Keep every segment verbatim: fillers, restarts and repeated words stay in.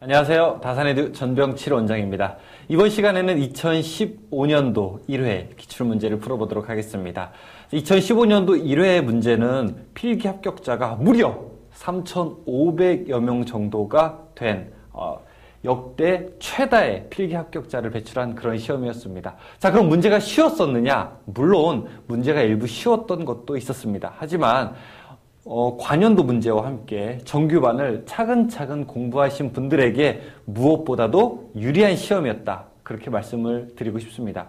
안녕하세요. 다산에듀 전병칠 원장입니다. 이번 시간에는 이천십오 년도 일 회 기출문제를 풀어보도록 하겠습니다. 이천십오 년도 일 회 문제는 필기 합격자가 무려 삼천오백여 명 정도가 된 어, 역대 최다의 필기 합격자를 배출한 그런 시험이었습니다. 자, 그럼 문제가 쉬웠었느냐? 물론 문제가 일부 쉬웠던 것도 있었습니다. 하지만 어, 관연도 문제와 함께 정규반을 차근차근 공부하신 분들에게 무엇보다도 유리한 시험이었다. 그렇게 말씀을 드리고 싶습니다.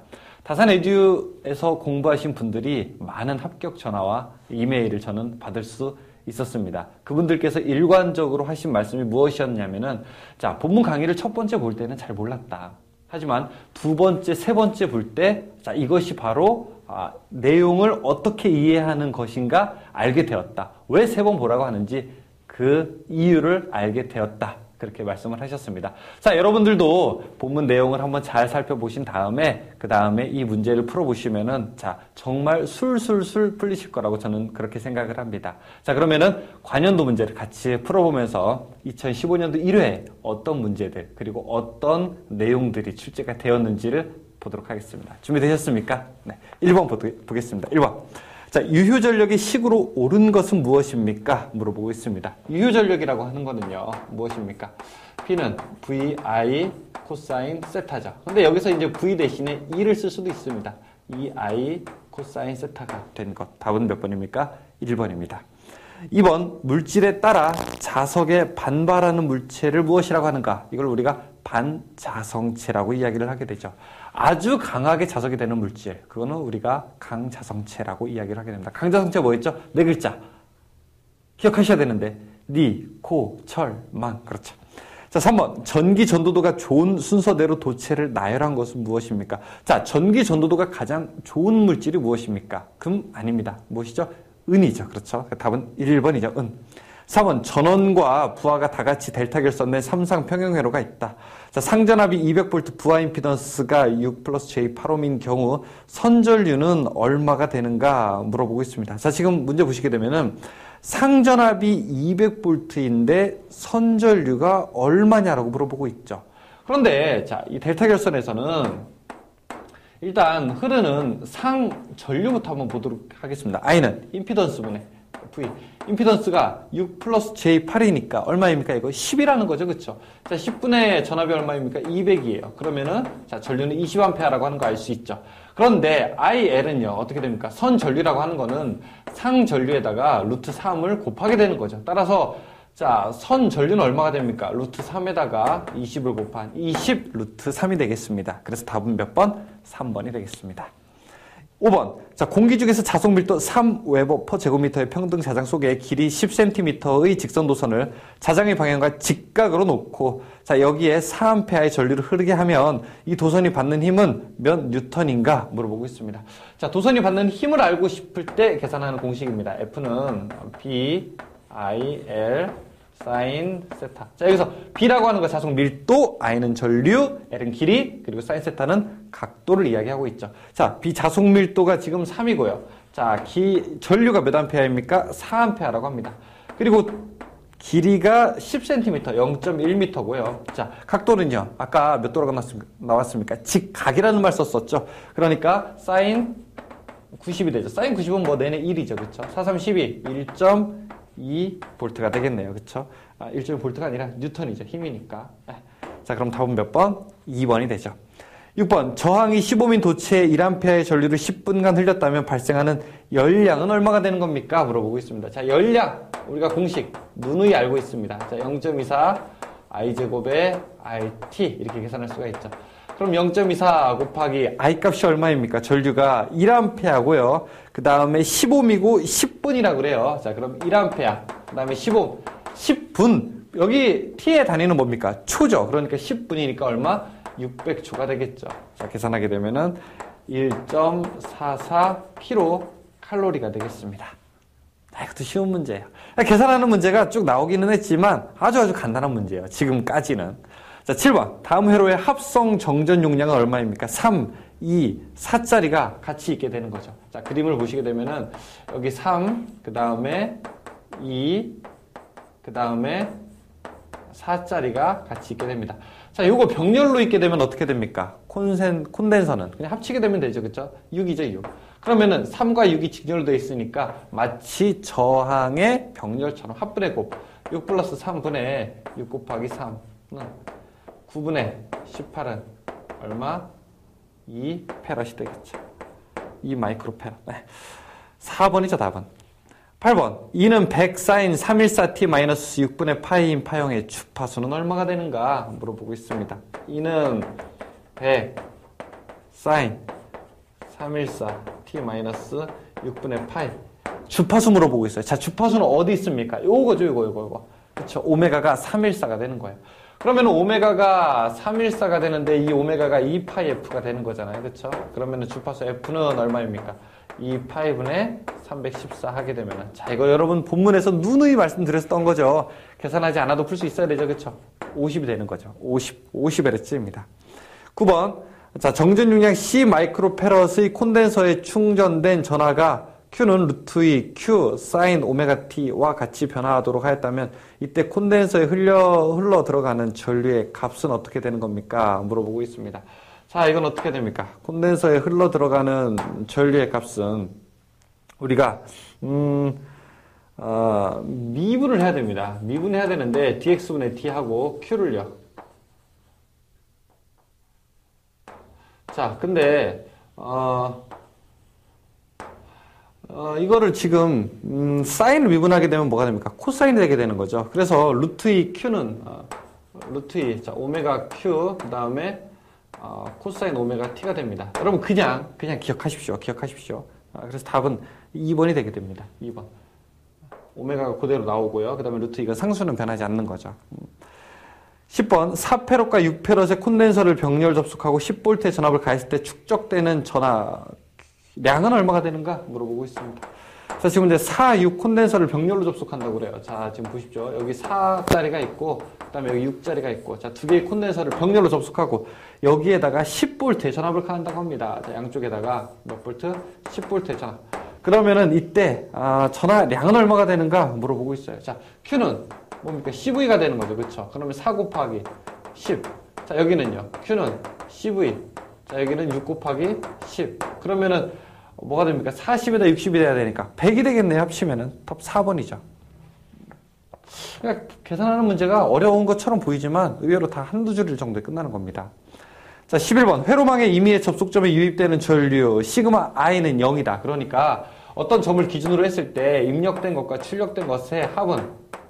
다산에듀에서 공부하신 분들이 많은 합격 전화와 이메일을 저는 받을 수 있었습니다. 그분들께서 일관적으로 하신 말씀이 무엇이었냐면은, 자, 본문 강의를 첫 번째 볼 때는 잘 몰랐다. 하지만 두 번째, 세 번째 볼 때, 자, 이것이 바로 아, 내용을 어떻게 이해하는 것인가 알게 되었다. 왜 세 번 보라고 하는지 그 이유를 알게 되었다. 그렇게 말씀을 하셨습니다. 자, 여러분들도 본문 내용을 한번 잘 살펴보신 다음에 그 다음에 이 문제를 풀어보시면은 자, 정말 술술술 풀리실 거라고 저는 그렇게 생각을 합니다. 자, 그러면은 관연도 문제를 같이 풀어보면서 이천십오 년도 일 회 어떤 문제들 그리고 어떤 내용들이 출제가 되었는지를 보도록 하겠습니다. 준비되셨습니까? 네. 일 번 보겠습니다. 일 번. 자, 유효전력의 식으로 옳은 것은 무엇입니까? 물어보고 있습니다. 유효전력이라고 하는 거는요, 무엇입니까? P는 vi 코사인 세타죠. 근데 여기서 이제 v 대신에 e를 쓸 수도 있습니다. ei 코사인 세타가 된 것. 답은 몇 번입니까? 일 번입니다. 이 번. 물질에 따라 자석에 반발하는 물체를 무엇이라고 하는가? 이걸 우리가 반자성체라고 이야기를 하게 되죠. 아주 강하게 자석이 되는 물질, 그거는 우리가 강자성체라고 이야기를 하게 됩니다. 강자성체 뭐였죠? 네 글자. 기억하셔야 되는데 리, 코, 철, 망. 그렇죠. 자, 삼 번. 전기 전도도가 좋은 순서대로 도체를 나열한 것은 무엇입니까? 자, 전기 전도도가 가장 좋은 물질이 무엇입니까? 금 아닙니다. 무엇이죠? 은이죠. 그렇죠. 답은 일 번이죠. 은. 사 번. 전원과 부하가 다 같이 델타 결선된 삼상 평형회로가 있다. 자, 상전압이 이백 볼트, 부하 임피던스가 육 플러스 제이 팔 옴인 경우 선전류는 얼마가 되는가 물어보고 있습니다. 자, 지금 문제 보시게 되면은 상전압이 이백 볼트인데 선전류가 얼마냐라고 물어보고 있죠. 그런데 자, 이 델타 결선에서는 일단 흐르는 상전류부터 한번 보도록 하겠습니다. I는 임피던스분의 V. 임피던스가 육 플러스 제이 팔이니까 얼마입니까? 이거 십이라는 거죠. 그쵸? 자, 십분의 전압이 얼마입니까? 이백이에요. 그러면은, 자, 전류는 이십 암페어라고 하는 거 알 수 있죠. 그런데 아이엘은요, 어떻게 됩니까? 선전류라고 하는 거는 상전류에다가 루트 삼을 곱하게 되는 거죠. 따라서, 자, 선전류는 얼마가 됩니까? 루트 삼에다가 이십을 곱한 이십 루트 삼이 되겠습니다. 그래서 답은 몇 번? 삼 번이 되겠습니다. 오 번. 자, 공기 중에서 자석 밀도 삼 웨버 퍼 제곱미터의 평등 자장 속에 길이 십 센티미터의 직선 도선을 자장의 방향과 직각으로 놓고, 자, 여기에 사 암페어의 전류를 흐르게 하면 이 도선이 받는 힘은 몇 뉴턴인가 물어보고 있습니다. 자, 도선이 받는 힘을 알고 싶을 때 계산하는 공식입니다. F는 B, I, L, 사인 세타. 자, 여기서 B라고 하는 거 자석 밀도, I는 전류, L은 길이, 그리고 사인 세타는 각도를 이야기하고 있죠. 자, B 자석 밀도가 지금 삼이고요. 자, 기, 전류가 몇 암페어입니까? 사 암페어라고 합니다. 그리고 길이가 십 센티미터, 영 점 일 미터고요. 자, 각도는요. 아까 몇 도라고 나왔습니까? 직각이라는 말 썼었죠. 그러니까 사인 구십이 되죠. 사인 구십은 뭐 내내 일이죠. 그렇죠? 사, 삼, 십이, 일 점 이 볼트가 되겠네요. 그쵸? 아, 일 점 이 볼트가 아니라 뉴턴이죠. 힘이니까. 자, 그럼 답은 몇 번? 이 번이 되죠. 육 번. 저항이 십오민 도체에 일 암페어의 전류를 십 분간 흘렸다면 발생하는 열량은 얼마가 되는 겁니까? 물어보고 있습니다. 자, 열량. 우리가 공식 누누이 알고 있습니다. 자, 영 점 이사 I제곱에 알티 이렇게 계산할 수가 있죠. 그럼 영 점 이사 곱하기 I 값이 얼마입니까? 전류가 일 암페어고요. 그 다음에 십옴이고 십 분이라고 그래요. 자, 그럼 일 암페어. 그 다음에 십옴. 십 분. 여기 T의 단위는 뭡니까? 초죠. 그러니까 십 분이니까 얼마? 육백 초가 되겠죠. 자, 계산하게 되면은 일 점 사사 킬로 칼로리가 되겠습니다. 아, 이것도 쉬운 문제예요. 계산하는 문제가 쭉 나오기는 했지만 아주 아주 간단한 문제예요. 지금까지는. 자, 칠 번. 다음 회로의 합성 정전 용량은 얼마입니까? 삼, 이, 사짜리가 같이 있게 되는 거죠. 자, 그림을 보시게 되면은 여기 삼, 그 다음에 이, 그 다음에 사짜리가 같이 있게 됩니다. 자, 요거 병렬로 있게 되면 어떻게 됩니까? 콘센, 콘덴서는 그냥 합치게 되면 되죠. 그쵸? 육이죠, 육. 그러면은 삼과 육이 직렬되어 있으니까 마치 저항의 병렬처럼 합분의 곱. 육 플러스 삼분의 육 곱하기 삼은 구분의 십팔은 얼마? 이 페럿이 되겠죠. 이 마이크로 페럿. 네. 사 번이죠, 답은. 팔 번. 이는 백 사인 삼백십사 티 마이너스 육분의 파이인 파형의 주파수는 얼마가 되는가 물어보고 있습니다. 이는 백 사인 삼백십사 티 마이너스 육분의 파이. 주파수 물어보고 있어요. 자, 주파수는 어디 있습니까? 요거죠, 요거, 요거, 요거. 그쵸. 오메가가 삼백십사가 되는 거예요. 그러면 오메가가 삼백십사가 되는데 이 오메가가 이 파이 F가 되는 거잖아요. 그쵸? 그러면 주파수 F는 얼마입니까? 이 파이분의 삼백십사 하게 되면은. 자, 이거 여러분 본문에서 누누이 말씀드렸던 거죠. 계산하지 않아도 풀 수 있어야 되죠. 그쵸? 오십이 되는 거죠. 오십, 오십 에르츠입니다. 구 번. 자, 정전 용량 C 마이크로페럿의 콘덴서에 충전된 전하가 Q는 루트 이 Q 사인 오메가 T와 같이 변화하도록 하였다면 이때 콘덴서에 흘려, 흘러 들어가는 전류의 값은 어떻게 되는 겁니까? 물어보고 있습니다. 자, 이건 어떻게 됩니까? 콘덴서에 흘러 들어가는 전류의 값은 우리가 음, 어, 미분을 해야 됩니다. 미분해야 되는데 dx분의 d하고 q를요. 자, 근데 어, 어, 이거를 지금 음, 사인을 미분하게 되면 뭐가 됩니까? 코사인이 되게 되는 거죠. 그래서 루트 이 q는 어, 루트 이 자, 오메가 q 그 다음에 어, 코사인 오메가 t가 됩니다. 여러분 그냥 그냥 기억하십시오. 기억하십시오. 아, 그래서 답은 이 번이 되게 됩니다. 이 번. 오메가가 그대로 나오고요. 그 다음에 루트 이가 상수는 변하지 않는 거죠. 십 번. 사 페럿과 육 페럿의 콘덴서를 병렬 접속하고 십 볼트의 전압을 가했을 때 축적되는 전압량은 얼마가 되는가 물어보고 있습니다. 자, 지금 이제 사, 육 콘덴서를 병렬로 접속한다고 그래요. 자, 지금 보십시오. 여기 사짜리가 있고, 그 다음에 여기 육짜리가 있고, 자, 두 개의 콘덴서를 병렬로 접속하고, 여기에다가 십 볼트의 전압을 가한다고 합니다. 자, 양쪽에다가 몇 볼트? 십 볼트의 전압. 그러면은 이때, 아, 전압량은 얼마가 되는가 물어보고 있어요. 자, Q는 뭡니까? 씨브이가 되는 거죠. 그쵸? 그러면 사 곱하기 십. 자, 여기는요. Q는 씨브이. 자, 여기는 육 곱하기 십. 그러면은, 뭐가 됩니까? 사십에다 육십이 돼야 되니까 백이 되겠네요. 합치면은 답 사 번이죠. 그러니까 계산하는 문제가 어려운 것처럼 보이지만 의외로 다 한두 줄 정도에 끝나는 겁니다. 자, 십일 번. 회로망의 임의의 접속점에 유입되는 전류 시그마 I는 영이다. 그러니까 어떤 점을 기준으로 했을 때 입력된 것과 출력된 것의 합은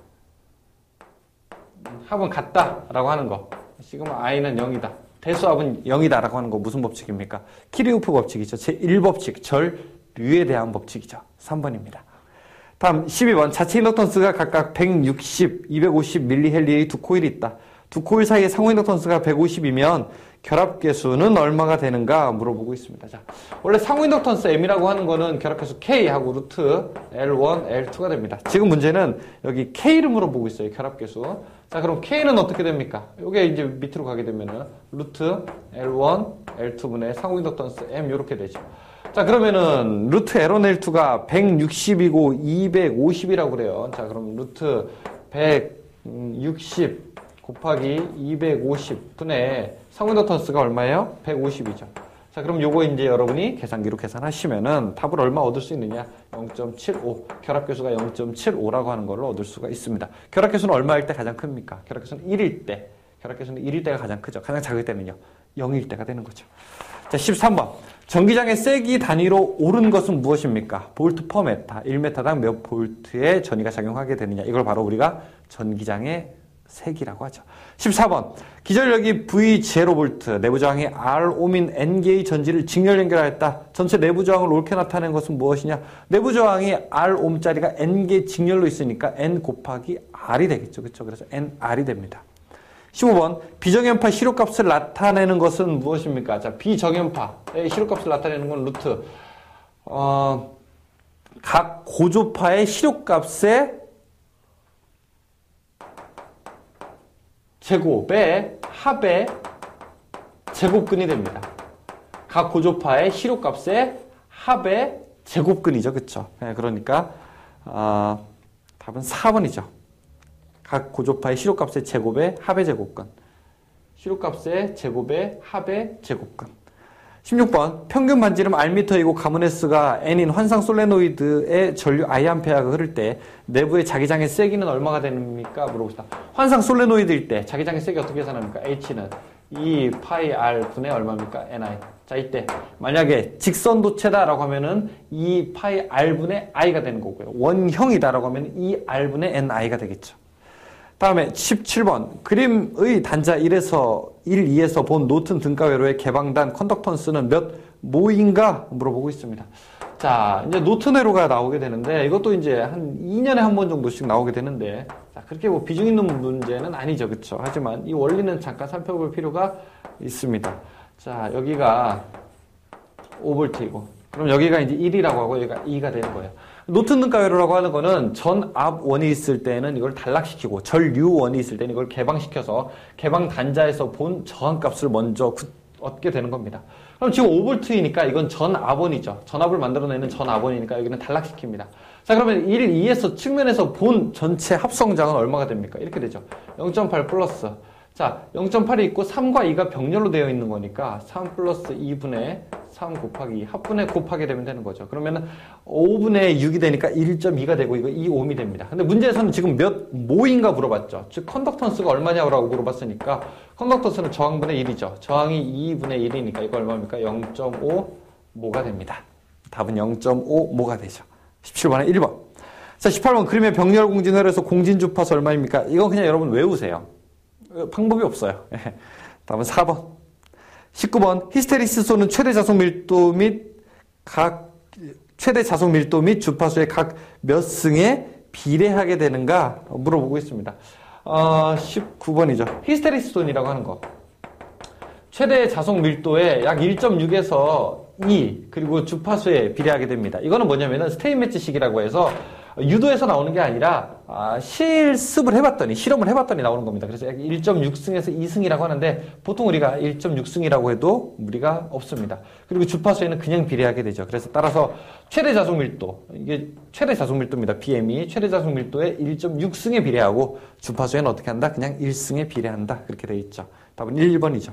합은 같다라고 하는 거. 시그마 I는 영이다. 대수합은 영이다라고 하는 거 무슨 법칙입니까? 키르호프 법칙이죠. 제일 법칙, 전류에 대한 법칙이죠. 삼 번입니다. 다음 십이 번. 자체 인덕턴스가 각각 백육십, 이백오십 밀리헬리의 두 코일이 있다. 두 코일 사이의 상호 인덕턴스가 백오십이면 결합계수는 얼마가 되는가 물어보고 있습니다. 자, 원래 상호 인덕턴스 M이라고 하는 거는 결합계수 K하고 루트 엘 원, 엘 투가 됩니다. 지금 문제는 여기 K를 물어보고 있어요. 결합계수. 자, 그럼 K는 어떻게 됩니까? 요게 이제 밑으로 가게 되면은 루트 엘 원, 엘 투분의 상호 인덕턴스 M 요렇게 되죠. 자, 그러면은 루트 엘 원, 엘 투가 백육십이고 이백오십이라고 그래요. 자, 그럼 루트 백육십 곱하기 이백오십 분의 상호 인덕턴스가 얼마예요? 백오십이죠. 자, 그럼 요거 이제 여러분이 계산기로 계산하시면은 답을 얼마 얻을 수 있느냐? 영 점 칠오. 결합계수가 영 점 칠오라고 하는 걸 얻을 수가 있습니다. 결합계수는 얼마일 때 가장 큽니까? 결합계수는 일일 때. 결합계수는 일일 때가 가장 크죠. 가장 작을 때는요. 영일 때가 되는 거죠. 자, 십삼 번. 전기장의 세기 단위로 오른 것은 무엇입니까? 볼트 퍼 메타. 일 미터당 몇 볼트의 전위가 작용하게 되느냐. 이걸 바로 우리가 전기장의 세기라고 하죠. 십사 번. 기전력이 브이 영 볼트, 내부 저항이 알 옴인 N개의 전지를 직렬 연결하였다. 전체 내부 저항을 옳게 나타낸 것은 무엇이냐? 내부 저항이 알 옴짜리가 N개 직렬로 있으니까 N 곱하기 R이 되겠죠. 그렇죠? 그래서 엔 알이 됩니다. 십오 번. 비정연파 시료값을 나타내는 것은 무엇입니까? 자, 비정연파의 시료값을 나타내는 건 루트. 어, 각 고조파의 시료값의 제곱의 합의 제곱근이 됩니다. 각 고조파의 시료값의 합의 제곱근이죠. 그쵸? 네, 그러니까 어, 답은 사 번이죠. 각 고조파의 시료값의 제곱의 합의 제곱근. 시료값의 제곱의 합의 제곱근. 십육 번 평균 반지름 R미터이고 가문 S가 N인 환상 솔레노이드의 전류 I암페어가 흐를 때 내부의 자기장의 세기는 얼마가 됩니까? 물어봅시다. 환상 솔레노이드일 때 자기장의 세기 어떻게 계산합니까? H는 이 파이 R 분의 얼마입니까? Ni. 자, 이때 만약에 직선도체다라고 하면은 이 파이 R 분의 I가 되는 거고요. 원형이다라고 하면 이 R 분의 Ni가 되겠죠. 다음에 십칠 번 그림의 단자 일에서 일, 이에서 본 노튼 등가 회로의 개방단 컨덕턴스는 몇 모인가 물어보고 있습니다. 자, 이제 노튼 회로가 나오게 되는데 이것도 이제 한 이 년에 한 번 정도씩 나오게 되는데 자, 그렇게 뭐 비중 있는 문제는 아니죠. 그렇죠? 하지만 이 원리는 잠깐 살펴볼 필요가 있습니다. 자, 여기가 오 볼트이고 그럼 여기가 이제 일이라고 하고 여기가 이가 되는 거예요. 노튼 등가회로라고 하는 거는 전압원이 있을 때는 이걸 단락시키고 전류원이 있을 때는 이걸 개방시켜서 개방 단자에서 본 저항값을 먼저 구, 얻게 되는 겁니다. 그럼 지금 오 볼트이니까 이건 전압원이죠. 전압을 만들어내는 전압원이니까 여기는 단락시킵니다. 자, 그러면 일, 이에서 측면에서 본 전체 합성장은 얼마가 됩니까? 이렇게 되죠. 영 점 팔 플러스. 자, 영 점 팔이 있고 삼과 이가 병렬로 되어 있는 거니까 삼 플러스 이분의 삼 곱하기 이 합분의 곱하게 되면 되는 거죠. 그러면은 오분의 육이 되니까 일 점 이가 되고 이거 이 옴이 됩니다. 근데 문제에서는 지금 몇 모인가 물어봤죠. 즉 컨덕턴스가 얼마냐고 물어봤으니까 컨덕턴스는 저항분의 일이죠. 저항이 이분의 일이니까 이거 얼마입니까? 영 점 오 모가 됩니다. 답은 영 점 오 모가 되죠. 십칠 번에 일 번. 자, 십팔 번 그림의 병렬 공진 회로에서 공진 주파수 얼마입니까? 이건 그냥 여러분 외우세요. 방법이 없어요. 답은 사 번. 십구 번 히스테리시스소는 최대 자속 밀도 및 각 최대 자속 밀도 및 주파수의 각 몇 승에 비례하게 되는가 물어보고 있습니다. 어, 십구 번이죠. 히스테리시스톤이라고 하는 거. 최대 자속 밀도의 약 일 점 육에서 이 그리고 주파수에 비례하게 됩니다. 이거는 뭐냐면은 스테인 매치식이라고 해서 유도에서 나오는 게 아니라 아, 실습을 해봤더니 실험을 해봤더니 나오는 겁니다. 그래서 약 일 점 육 승에서 이 승이라고 하는데 보통 우리가 일 점 육 승이라고 해도 무리가 없습니다. 그리고 주파수에는 그냥 비례하게 되죠. 그래서 따라서 최대 자속 밀도 이게 최대 자속 밀도입니다. 비엠이 최대 자속 밀도의 일 점 육 승에 비례하고 주파수에는 어떻게 한다? 그냥 일 승에 비례한다. 그렇게 되어 있죠. 답은 일 번이죠.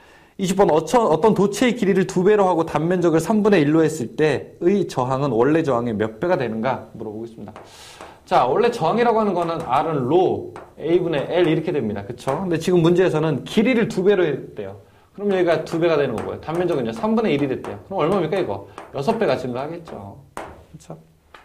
이십 번 어떤 도체의 길이를 두 배로 하고 단면적을 삼분의 일로 했을 때의 저항은 원래 저항의 몇 배가 되는가 물어보고 있습니다. 자, 원래 저항이라고 하는 거는 R은 로 A분의 L 이렇게 됩니다. 그쵸? 근데 지금 문제에서는 길이를 두 배로 했대요. 그럼 여기가 두 배가 되는 거고요. 단면적은요 삼분의 일이 됐대요. 그럼 얼마입니까 이거? 여섯 배가 증가하겠죠. 그쵸?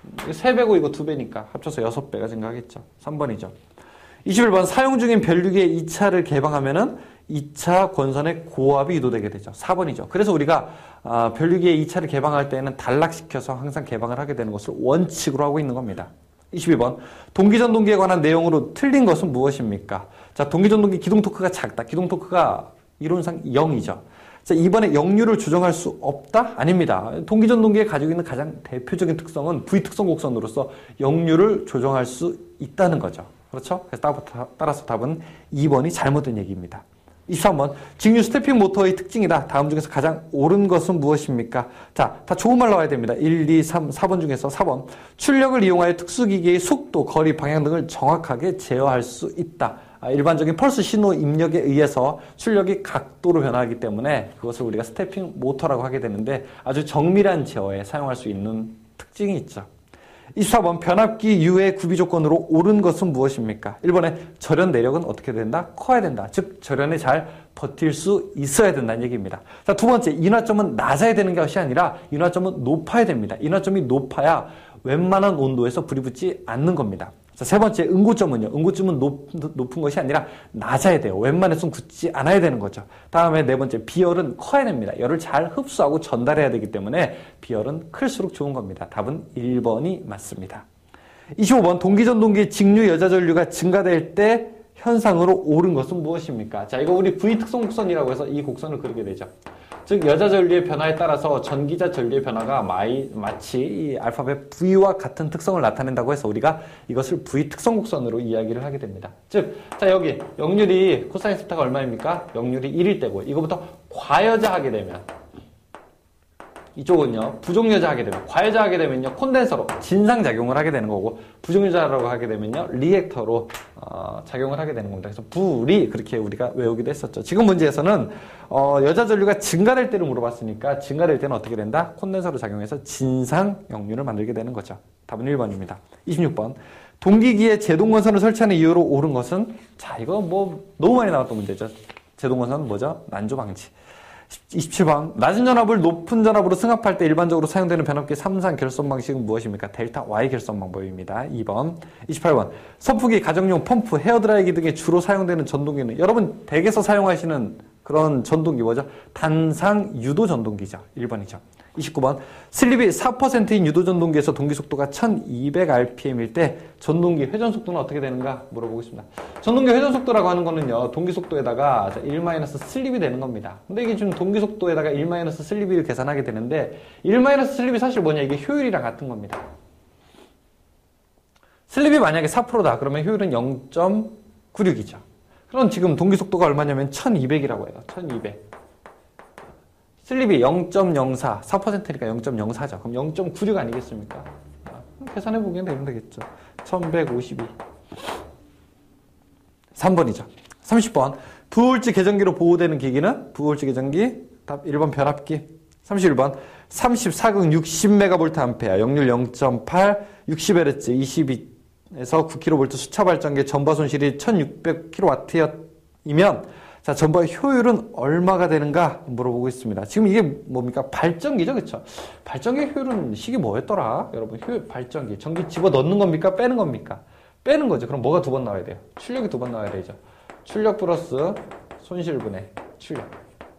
세 배고 이거 두 배니까 합쳐서 여섯 배가 증가하겠죠. 삼 번이죠. 이십일 번 사용 중인 변류기의 이 차를 개방하면은 이 차 권선의 고압이 유도되게 되죠. 사 번이죠. 그래서 우리가 아, 변류기의 이 차를 개방할 때는 단락시켜서 항상 개방을 하게 되는 것을 원칙으로 하고 있는 겁니다. 이십이 번 동기전동기에 관한 내용으로 틀린 것은 무엇입니까? 자, 동기전동기 기동 토크가 작다. 기동 토크가 이론상 영이죠. 자, 이번에 역류를 조정할 수 없다? 아닙니다. 동기전동기에 가지고 있는 가장 대표적인 특성은 V특성 곡선으로서 역류를 조정할 수 있다는 거죠. 그렇죠? 그래서 따라서 답은 이 번이 잘못된 얘기입니다. 이십삼 번 직류 스태핑 모터의 특징이다. 다음 중에서 가장 옳은 것은 무엇입니까? 자, 다 좋은 말 나와야 됩니다. 일, 이, 삼, 사 번 중에서 사 번 출력을 이용하여 특수기기의 속도, 거리, 방향 등을 정확하게 제어할 수 있다. 아, 일반적인 펄스 신호 입력에 의해서 출력이 각도로 변화하기 때문에 그것을 우리가 스태핑 모터라고 하게 되는데 아주 정밀한 제어에 사용할 수 있는 특징이 있죠. 이십사 번 변압기 U의 구비 조건으로 옳은 것은 무엇입니까? 일 번에 절연 내력은 어떻게 된다? 커야 된다. 즉 절연에 잘 버틸 수 있어야 된다는 얘기입니다. 자, 두 번째 인화점은 낮아야 되는 것이 아니라 인화점은 높아야 됩니다. 인화점이 높아야 웬만한 온도에서 불이 붙지 않는 겁니다. 자, 세 번째 응고점은요. 응고점은 높, 높은 것이 아니라 낮아야 돼요. 웬만해서는 굳지 않아야 되는 거죠. 다음에 네 번째 비열은 커야 됩니다. 열을 잘 흡수하고 전달해야 되기 때문에 비열은 클수록 좋은 겁니다. 답은 일 번이 맞습니다. 이십오 번 동기전동기의 직류 여자전류가 증가될 때 현상으로 옳은 것은 무엇입니까? 자, 이거 우리 V 특성 곡선이라고 해서 이 곡선을 그리게 되죠. 즉 여자 전류의 변화에 따라서 전기자 전류의 변화가 마이, 마치 이 알파벳 V와 같은 특성을 나타낸다고 해서 우리가 이것을 V 특성 곡선으로 이야기를 하게 됩니다. 즉, 자 여기 역률이 코사인 세타가 얼마입니까? 역률이 일일 때고 이거부터 과여자하게 되면 이쪽은요, 부종유자 하게 되면, 과유자 하게 되면요, 콘덴서로 진상작용을 하게 되는 거고, 부종유자라고 하게 되면요, 리액터로, 어, 작용을 하게 되는 겁니다. 그래서 부리, 그렇게 우리가 외우기도 했었죠. 지금 문제에서는, 어, 여자 전류가 증가될 때를 물어봤으니까, 증가될 때는 어떻게 된다? 콘덴서로 작용해서 진상역류를 만들게 되는 거죠. 답은 일 번입니다. 이십육 번. 동기기에 제동건선을 설치하는 이유로 옳은 것은? 자, 이거 뭐, 너무 많이 나왔던 문제죠. 제동건선은 뭐죠? 난조 방지. 이십칠 번. 낮은 전압을 높은 전압으로 승합할 때 일반적으로 사용되는 변압기 삼 상 결선 방식은 무엇입니까? 델타 Y 결선 방법입니다. 이 번. 이십팔 번. 선풍기, 가정용 펌프, 헤어드라이기 등에 주로 사용되는 전동기는 여러분 댁에서 사용하시는 그런 전동기 뭐죠? 단상 유도 전동기죠. 일 번이죠. 이십구 번. 슬립이 사 퍼센트인 유도 전동기에서 동기 속도가 천이백 알피엠일 때 전동기 회전 속도는 어떻게 되는가 물어보고 있습니다. 전동기 회전 속도라고 하는 거는요, 동기 속도에다가 일 마이너스 슬립이 되는 겁니다. 근데 이게 지금 동기 속도에다가 일 마이너스 슬립을 계산하게 되는데, 일 마이너스 슬립이 사실 뭐냐, 이게 효율이랑 같은 겁니다. 슬립이 만약에 사 퍼센트다 그러면 효율은 영 점 구육이죠. 그럼 지금 동기 속도가 얼마냐면 천이백이라고 해요. 천이백. 슬립이 영 점 영사, 사 퍼센트니까 영 점 영사죠. 그럼 영 점 구육 아니겠습니까? 계산해보기엔 되면 되겠죠. 천백오십이. 삼 번이죠. 삼십 번. 부호울지 계전기로 보호되는 기기는? 부호울지 계전기. 답 일 번 변압기. 삼십일 번. 삼십사극 육십 메가볼트 암페어, 역률 영 점 팔, 육십 헤르츠, 이십이에서 구 킬로볼트 수차 발전기의 전바 손실이 천육백 킬로와트이면 자, 전바 효율은 얼마가 되는가 물어보고 있습니다. 지금 이게 뭡니까? 발전기죠, 그쵸? 발전기 효율은 식이 뭐였더라? 여러분, 효율, 발전기. 전기 집어 넣는 겁니까? 빼는 겁니까? 빼는 거죠. 그럼 뭐가 두 번 나와야 돼요? 출력이 두 번 나와야 되죠. 출력 플러스 손실분의 출력.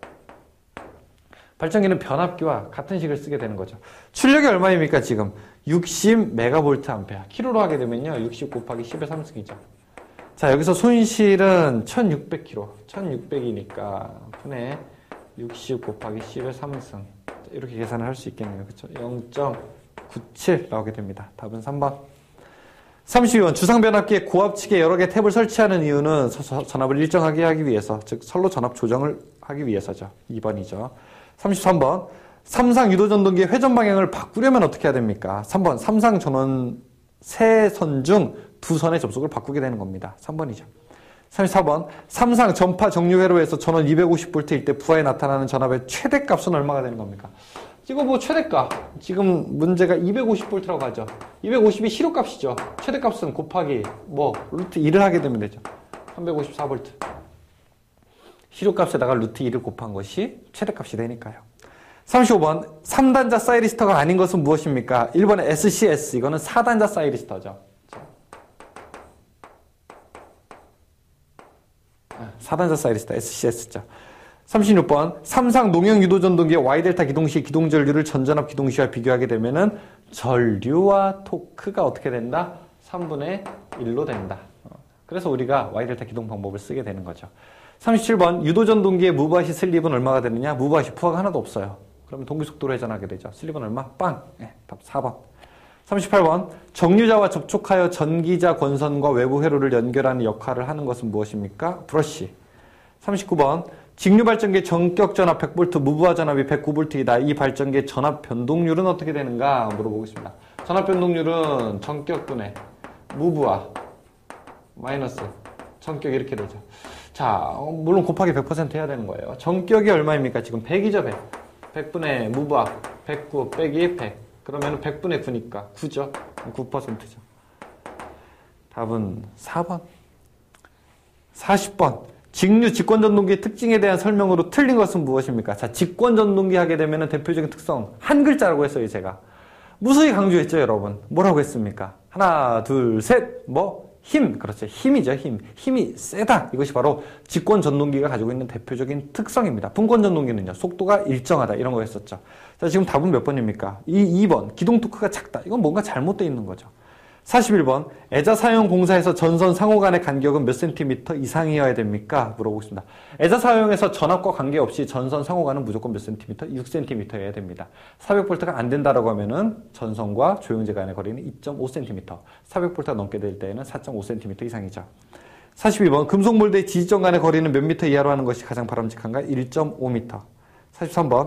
발전기는 변압기와 같은 식을 쓰게 되는 거죠. 출력이 얼마입니까, 지금? 육십 메가볼트 암페어. 킬로로 하게 되면요, 육십 곱하기 십의 삼승이죠. 자, 여기서 손실은 천육백 킬로. 천육백이니까 분의 육십 곱하기 십의 삼승. 이렇게 계산을 할 수 있겠네요. 그쵸? 영 점 구칠 나오게 됩니다. 답은 삼 번. 삼십이 번. 주상변압기에 고압측에 여러 개 탭을 설치하는 이유는 전압을 일정하게 하기 위해서, 즉 선로 전압 조정을 하기 위해서죠. 이 번이죠. 삼십삼 번. 삼상 유도전동기의 회전 방향을 바꾸려면 어떻게 해야 됩니까? 삼 번. 삼상 전원 세 선 중 두 선의 접속을 바꾸게 되는 겁니다. 삼 번이죠. 삼십사 번. 삼상 전파 정류 회로에서 전원 이백오십 볼트일 때 부하에 나타나는 전압의 최대값은 얼마가 되는 겁니까? 이거 뭐 최대값. 지금 문제가 이백오십 볼트라고 하죠. 이백오십이 실효값이죠. 최대값은 곱하기 뭐 루트 일을 하게 되면 되죠. 삼백오십사 볼트. 실효값에다가 루트 일을 곱한 것이 최대값이 되니까요. 삼십오 번. 삼 단자 사이리스터가 아닌 것은 무엇입니까? 일 번에 에스씨에스. 이거는 사 단자 사이리스터죠. 사 단자 사이리스터 에스씨에스죠. 삼십육 번. 삼상 농형 유도전동기의 Y델타 기동시 기동전류를 전전압 기동시와 비교하게 되면은 전류와 토크가 어떻게 된다? 삼분의 일로 된다. 그래서 우리가 Y델타 기동 방법을 쓰게 되는 거죠. 삼십칠 번. 유도전동기의 무바시 슬립은 얼마가 되느냐? 무바시 부하가 하나도 없어요. 그러면 동기속도로 회전하게 되죠. 슬립은 얼마? 빵! 네, 답 사 번. 삼십팔 번. 정류자와 접촉하여 전기자 권선과 외부 회로를 연결하는 역할을 하는 것은 무엇입니까? 브러쉬. 삼십구 번. 직류 발전기의 전격 전압 백 볼트, 무부하 전압이 백구 볼트이다. 이 발전기의 전압 변동률은 어떻게 되는가 물어보고 있습니다. 전압 변동률은 전격분의 무부하 마이너스 전격 이렇게 되죠. 자, 물론 곱하기 백 퍼센트 해야 되는 거예요. 전격이 얼마입니까? 지금 백이죠, 백. 백분의 무부하 백구 빼기 백. 그러면 백분의 구니까 구죠. 구 퍼센트죠. 답은 사 번. 사십 번. 직류 직권전동기의 특징에 대한 설명으로 틀린 것은 무엇입니까? 자, 직권전동기 하게 되면 대표적인 특성 한 글자라고 했어요, 제가. 무수히 강조했죠, 여러분. 뭐라고 했습니까? 하나, 둘, 셋. 뭐? 힘. 그렇죠. 힘이죠, 힘. 힘이 세다. 이것이 바로 직권전동기가 가지고 있는 대표적인 특성입니다. 분권전동기는요, 속도가 일정하다. 이런 거 했었죠. 자, 지금 답은 몇 번입니까? 이, 이 번. 기동 토크가 작다. 이건 뭔가 잘못되어 있는 거죠. 사십일 번. 애자 사용 공사에서 전선 상호 간의 간격은 몇 센티미터 이상이어야 됩니까? 물어보고 있습니다. 애자 사용에서 전압과 관계없이 전선 상호 간은 무조건 몇 센티미터? 육 센티미터여야 됩니다. 사백 볼트가 안 된다라고 하면은 전선과 조영제 간의 거리는 이 점 오 센티미터. 사백 볼트가 넘게 될 때에는 사 점 오 센티미터 이상이죠. 사십이 번. 금속 몰드의 지지점 간의 거리는 몇 미터 이하로 하는 것이 가장 바람직한가? 일 점 오 미터. 사십삼 번.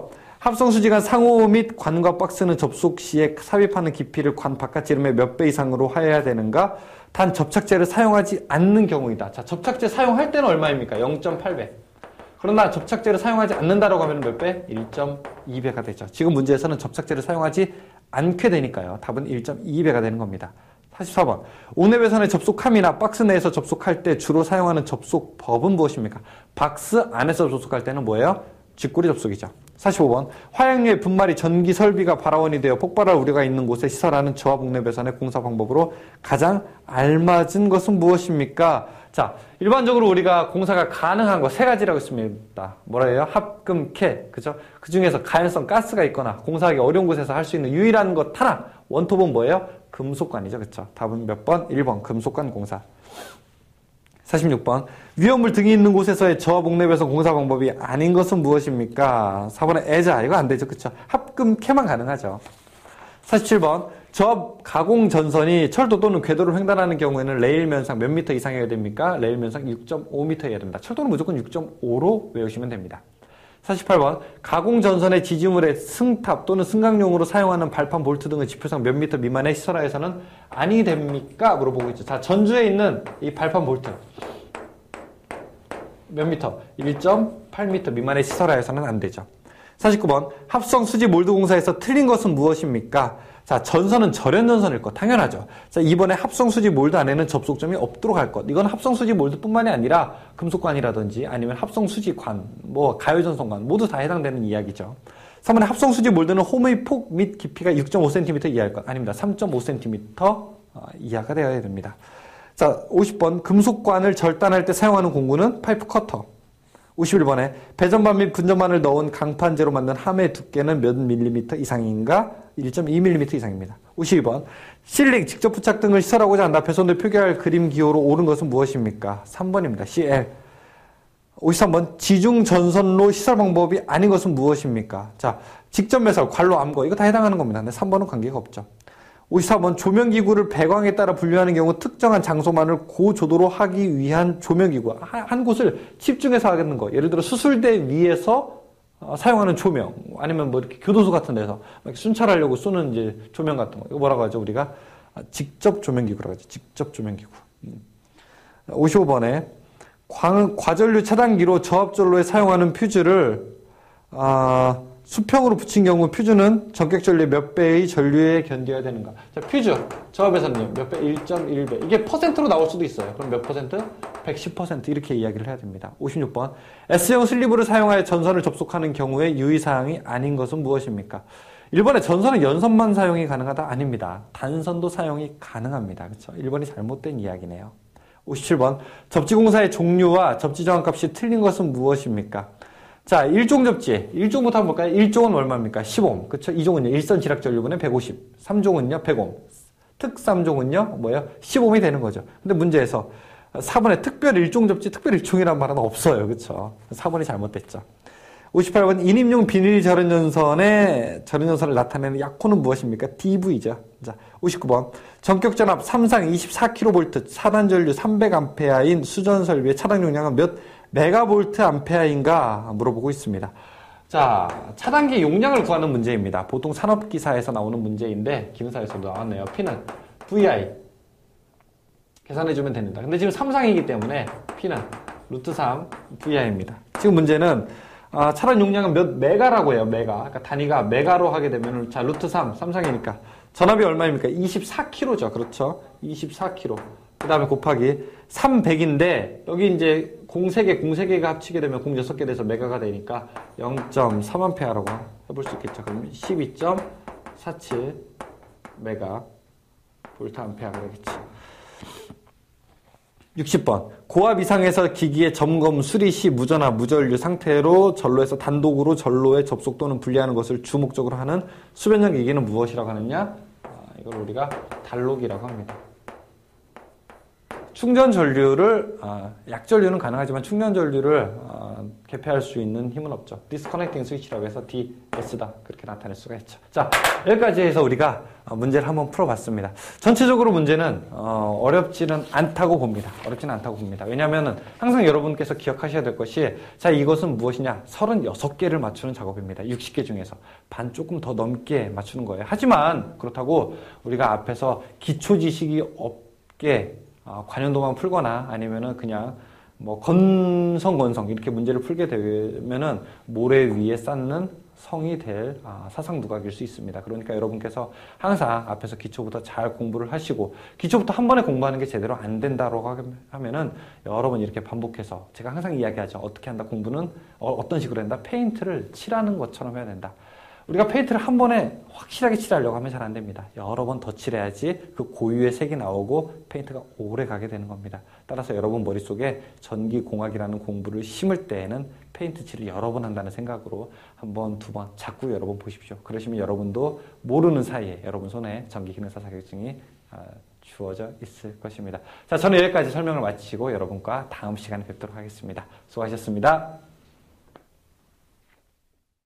합성수지관 상호 및 관과 박스는 접속 시에 삽입하는 깊이를 관 바깥 지름의 몇 배 이상으로 해야 되는가? 단 접착제를 사용하지 않는 경우이다. 자, 접착제 사용할 때는 얼마입니까? 영 점 팔 배. 그러나 접착제를 사용하지 않는다라고 하면 몇 배? 일 점 이 배가 되죠. 지금 문제에서는 접착제를 사용하지 않게 되니까요. 답은 일 점 이 배가 되는 겁니다. 사십사 번. 온웹에서는 접속함이나 박스 내에서 접속할 때 주로 사용하는 접속법은 무엇입니까? 박스 안에서 접속할 때는 뭐예요? 쥐꼬리 접속이죠. 사십오 번. 화약류의 분말이 전기 설비가 발화원이 되어 폭발할 우려가 있는 곳에 시설하는 저압 옥내배선의 공사 방법으로 가장 알맞은 것은 무엇입니까? 자, 일반적으로 우리가 공사가 가능한 거 세 가지라고 있습니다. 뭐래요? 합금, 캐. 그죠? 그 중에서 가연성 가스가 있거나 공사하기 어려운 곳에서 할 수 있는 유일한 것 하나. 원톱은 뭐예요? 금속관이죠. 그쵸? 답은 몇 번? 일 번. 금속관 공사. 사십육 번. 위험물 등이 있는 곳에서의 저압 옥내배선 공사 방법이 아닌 것은 무엇입니까? 사 번에 애자. 이거 안 되죠. 그쵸? 합금, 캐만 가능하죠. 사십칠 번. 저압 가공 전선이 철도 또는 궤도를 횡단하는 경우에는 레일 면상 몇 미터 이상이어야 됩니까? 레일 면상 육 점 오 미터여야 된다. 철도는 무조건 육 점 오로 외우시면 됩니다. 사십팔 번. 가공 전선의 지지물의 승탑 또는 승강용으로 사용하는 발판, 볼트 등의 지표상 몇 미터 미만의 시설하에서는 아니 됩니까? 물어보고 있죠. 자, 전주에 있는 이 발판, 볼트 몇 미터? 일 점 팔 미터 미만의 시설하에서는 안 되죠. 사십구 번. 합성 수지 몰드 공사에서 틀린 것은 무엇입니까? 자, 전선은 절연 전선일 것. 당연하죠. 자, 이번에 합성수지 몰드 안에는 접속점이 없도록 할 것. 이건 합성수지 몰드뿐만이 아니라 금속관이라든지 아니면 합성수지관, 뭐 가열전선관 모두 다 해당되는 이야기죠. 삼 번에 합성수지 몰드는 홈의 폭 및 깊이가 육 점 오 센티미터 이하일 것. 아닙니다. 삼 점 오 센티미터 이하가 되어야 됩니다. 자, 오십 번. 금속관을 절단할 때 사용하는 공구는 파이프 커터. 오십일 번에 배전반 및 분전반을 넣은 강판재로 만든 함의 두께는 몇 밀리미터 이상인가? 일 점 이 밀리미터 이상입니다. 오십이 번. 실링, 직접 부착 등을 시설하고자 한다. 배선도 표기할 그림 기호로 옳은 것은 무엇입니까? 삼 번입니다. 씨 엘. 오십삼 번. 지중 전선로 시설 방법이 아닌 것은 무엇입니까? 자, 직접 매설, 관로, 암거 이거 다 해당하는 겁니다. 근데 삼 번은 관계가 없죠. 오십사 번. 조명기구를 배광에 따라 분류하는 경우 특정한 장소만을 고조도로 하기 위한 조명기구. 한 곳을 집중해서 하는 거. 예를 들어 수술대 위에서 사용하는 조명. 아니면 뭐 이렇게 교도소 같은 데서 순찰하려고 쏘는 이제 조명 같은 거. 이거 뭐라고 하죠? 우리가 직접 조명기구라고 하죠. 직접 조명기구. 오십오 번에 과전류 차단기로 저압전로에 사용하는 퓨즈를 아, 수평으로 붙인 경우 퓨즈는 전격 전류의 몇 배의 전류에 견뎌야 되는가? 자, 퓨즈 저압에서는 몇 배? 일 점 일 배. 이게 퍼센트로 나올 수도 있어요. 그럼 몇 퍼센트? 백십 퍼센트 이렇게 이야기를 해야 됩니다. 오십육 번. S형 슬리브를 사용하여 전선을 접속하는 경우에 유의사항이 아닌 것은 무엇입니까? 일 번에 전선은 연선만 사용이 가능하다? 아닙니다. 단선도 사용이 가능합니다. 그렇죠? 일 번이 잘못된 이야기네요. 오십칠 번. 접지공사의 종류와 접지 정확값이 틀린 것은 무엇입니까? 자, 일 종 접지. 일 종부터 한번 볼까요? 일 종은 얼마입니까? 십 옴. 그쵸? 이 종은요, 일선 지락 전류분의 백오십. 삼 종은요, 백 옴. 특 삼 종은요, 뭐예요? 십 옴이 되는 거죠. 근데 문제에서 사 번에 특별 일 종 접지, 특별 일 종이란 말은 없어요. 그쵸? 사 번이 잘못됐죠. 오십팔 번. 인입용 비닐 절연전선의 절연전선을 나타내는 약호는 무엇입니까? 디 브이죠. 자, 오십구 번. 전격 전압 삼상 이십사 킬로볼트, 차단 전류 삼백 암페어인 수전 설비의 차단 용량은 몇 메가볼트 암페어인가 물어보고 있습니다. 자, 차단기 용량을 구하는 문제입니다. 보통 산업기사에서 나오는 문제인데 기능사에서도 나왔네요. P는 브이아이 계산해주면 됩니다. 근데 지금 삼상이기 때문에 P는 루트 삼 브이아이입니다. 지금 문제는 아, 차단 용량은 몇 메가라고 해요. 메가. 그러니까 단위가 메가로 하게 되면 자 루트 삼, 삼상이니까 전압이 얼마입니까? 이십사 킬로그램죠. 그렇죠? 이십사 킬로그램. 그 다음에 곱하기 삼백인데 여기 이제 공 세 개, 공 세 개가 합치게 되면 공 여섯 개 돼서 메가가 되니까 영 점 삼 암페어라고 해볼 수 있겠죠. 그럼 십이 점 사칠 메가 볼트 암페어가 되겠죠. 육십 번. 고압 이상에서 기기의 점검, 수리 시 무전화, 무전류 상태로 전로에서 단독으로 전로에 접속 또는 분리하는 것을 주목적으로 하는 수변형 기기는 무엇이라고 하느냐? 아, 이걸 우리가 단록이라고 합니다. 충전 전류를 아, 약 전류는 가능하지만 충전 전류를 아, 개폐할 수 있는 힘은 없죠. 디스커넥팅 스위치라고 해서 디 에스다 그렇게 나타낼 수가 있죠. 자, 여기까지 해서 우리가 문제를 한번 풀어봤습니다. 전체적으로 문제는 어, 어렵지는 않다고 봅니다. 어렵지는 않다고 봅니다. 왜냐하면 항상 여러분께서 기억하셔야 될 것이 자, 이것은 무엇이냐? 서른여섯 개를 맞추는 작업입니다. 육십 개 중에서 반 조금 더 넘게 맞추는 거예요. 하지만 그렇다고 우리가 앞에서 기초 지식이 없게 어, 관련도만 풀거나 아니면은 그냥 뭐 건성건성 이렇게 문제를 풀게 되면은 모래 위에 쌓는 성이 될 아, 사상두각일 수 있습니다. 그러니까 여러분께서 항상 앞에서 기초부터 잘 공부를 하시고 기초부터 한 번에 공부하는 게 제대로 안 된다고 하면은 여러 번 이렇게 반복해서 제가 항상 이야기하죠. 어떻게 한다 공부는 어, 어떤 식으로 한다? 페인트를 칠하는 것처럼 해야 된다. 우리가 페인트를 한 번에 확실하게 칠하려고 하면 잘 안 됩니다. 여러 번 더 칠해야지 그 고유의 색이 나오고 페인트가 오래 가게 되는 겁니다. 따라서 여러분 머릿속에 전기공학이라는 공부를 심을 때에는 페인트 칠을 여러 번 한다는 생각으로 한 번, 두 번 자꾸 여러 번 보십시오. 그러시면 여러분도 모르는 사이에 여러분 손에 전기기능사 자격증이 주어져 있을 것입니다. 자, 저는 여기까지 설명을 마치고 여러분과 다음 시간에 뵙도록 하겠습니다. 수고하셨습니다.